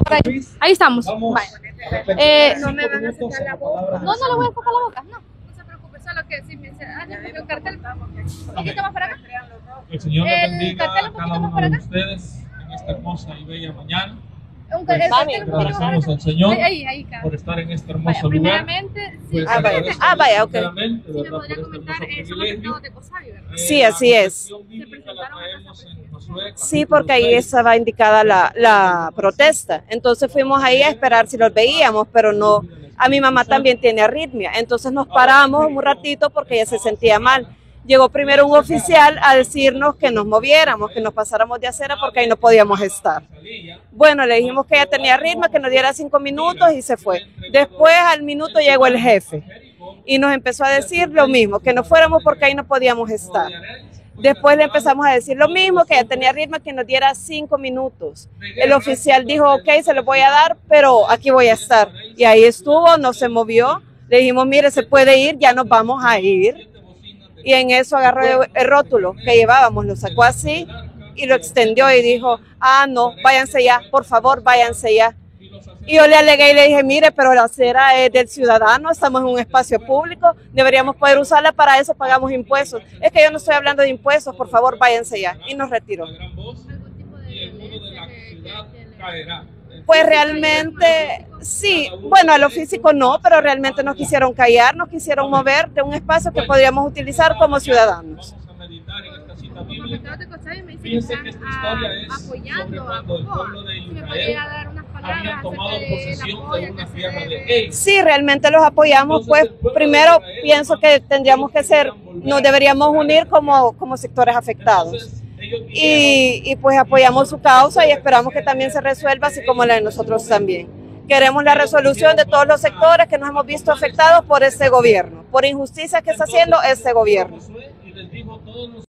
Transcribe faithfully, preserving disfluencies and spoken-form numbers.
Por ahí, ahí estamos. Vale. Eh, No me van a sacar la boca. no, no le voy a sacar la boca, no. No se preocupe, solo que si me dice, ah, ya el cartel, un poquito más para acá. Que el Señor le El bendiga cartel un a cada poquito más uno para de acá. ustedes en esta hermosa y bella mañana. Un Pues, el cartel un poquito más para agradecemos acá. al Señor Ahí, ahí, ahí, cabrón. por estar en este Vaya, hermoso lugar. primeramente, sí, Pues, Ah, vaya. agradezco Ah, vaya, ok. sinceramente, si me ¿verdad? podría por este comentar, hermoso eh, somos privilegio. invitados de Cosavi, ¿verdad? Eh, Sí, así la es. confesión bíblica la traemos en Josué, Sí, capítulo porque ahí seis. estaba indicada la, la protesta. Entonces fuimos ahí a esperar si los veíamos, pero no. A mi mamá también tiene arritmia. Entonces nos paramos un ratito porque ella se sentía mal. Llegó primero un oficial a decirnos que nos moviéramos, que nos pasáramos de acera porque ahí no podíamos estar. Bueno, le dijimos que ella tenía ritmo, que nos diera cinco minutos y se fue. Después al minuto llegó el jefe y nos empezó a decir lo mismo, que no fuéramos porque ahí no podíamos estar. Después le empezamos a decir lo mismo, que ella tenía ritmo, que nos diera cinco minutos. El oficial dijo, ok, se los voy a dar, pero aquí voy a estar. Y ahí estuvo, no se movió. Le dijimos, mire, se puede ir, ya nos vamos a ir. Y en eso agarró el rótulo que llevábamos, lo sacó así y lo extendió y dijo, ah, no, váyanse ya, por favor, váyanse ya. Y yo le alegué y le dije, mire, pero la acera es del ciudadano, estamos en un espacio público, deberíamos poder usarla, para eso pagamos impuestos. Es que yo no estoy hablando de impuestos, por favor, váyanse ya. Y nos retiró. Pues realmente, sí, bueno, a lo físico no, pero realmente nos quisieron callar, nos quisieron mover de un espacio que podríamos utilizar como ciudadanos. Como invitados de Cosavi me dicen que están ah, apoyando a Cocoa. Si me podría dar unas palabras acerca del apoyo que se debe. Sí, realmente los apoyamos, pues primero pienso que tendríamos que ser, nos deberíamos unir como, como sectores afectados. Y, y pues apoyamos su causa y esperamos que también se resuelva, así como la de nosotros también. Queremos la resolución de todos los sectores que nos hemos visto afectados por este gobierno, por injusticias que está haciendo este gobierno.